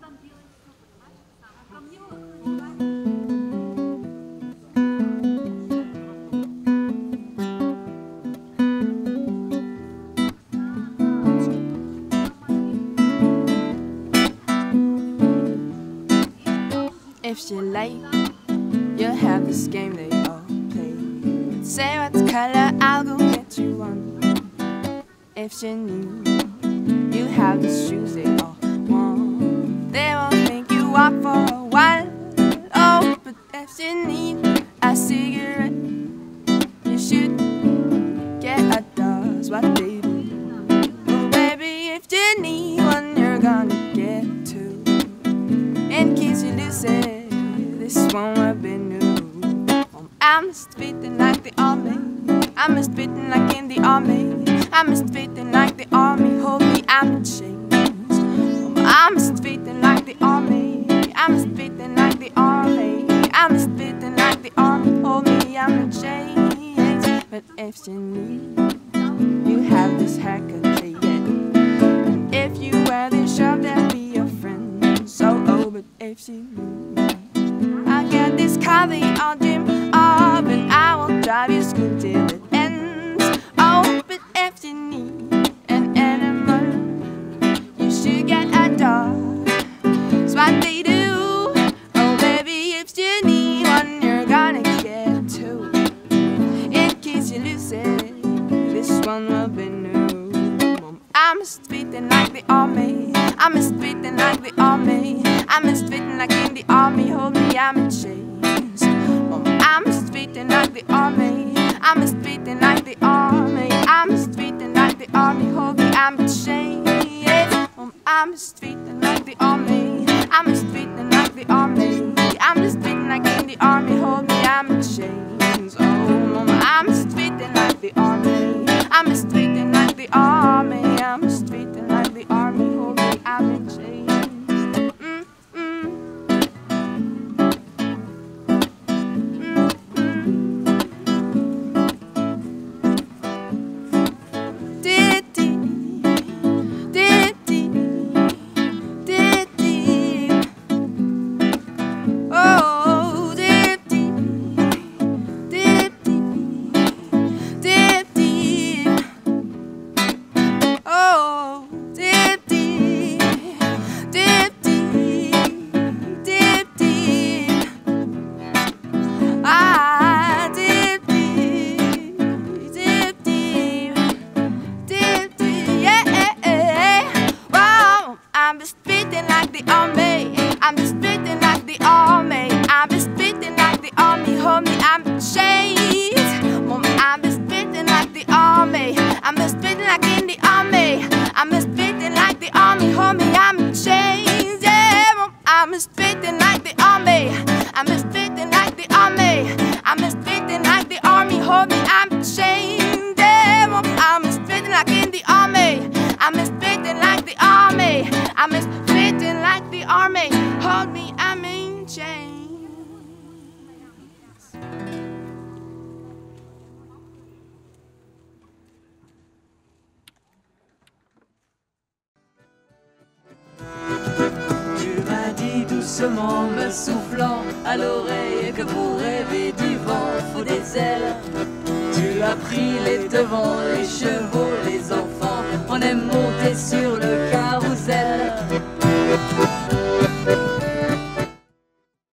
If she like, you'll have this game they all play. Say what color, I'll go get you one. If she need, you have the shoes they all want. They won't think you walk for a while. Oh, but if she need a cigarette, you should get a dozen. What they do. Oh, baby, if you need one, you're gonna get two. In case you lose it, this one will be new. I'm just fitting like the army. I'm just fitting like in the army. I'm just fitting like the army. Hold me, I'm in chains. I'm just fitting like the army. I'm just fitting like the army. I'm just fitting like the army. Hold me, I'm in chains. But if you need, you have this haircut, yeah. And if you wear this shirt, they'll be your friend. So, oh, but if you need, I get this car that I'll dream of, and I will drive you school till it ends. Oh, but if you need an animal, you should get a dog. That's what they do. Oh, baby, if you need one, you're gonna get two. In case you lose it, this one will be new. I'm just fitting like the army. I'm just fitting like the army. I'm just fitting like in the army. Hold me, I'm in chains. I'm just fitting like the army. I'm just fitting like the army. I'm just fitting like the army. Hold me, I'm in chains. I'm just fitting like the army. I'm just fitting like the army. I'm just fitting like in the army. Hold me, I'm in chains. Oh, I'm just fitting like the army. I'm just fitting like the army. I'm just fitting like the army. Hold me, I'm in chains. I'm just fitting like the army. I'm just fitting like the army. I'm just fitting like the army. Hold me, I'm in chains. Mom, I'm just fitting like the army. I'm just fitting like in the army. I'm just fitting like the army. Hold me, I'm in chains. Yeah, Mom, I'm just fitting like the army. I'm just fitting like the army. I'm just fitting like the army. Hold me, I'm in chains. Yeah, Mom, I'm just fitting like in the army. I'm just fitting like the army. I'm just fitting like the army. Hold me, I'm in chains. Tu m'as dit doucement, me soufflant à l'oreille, que pour rêver du vent, faut des ailes. Tu as pris les devants, les chevaux, les enfants. On aime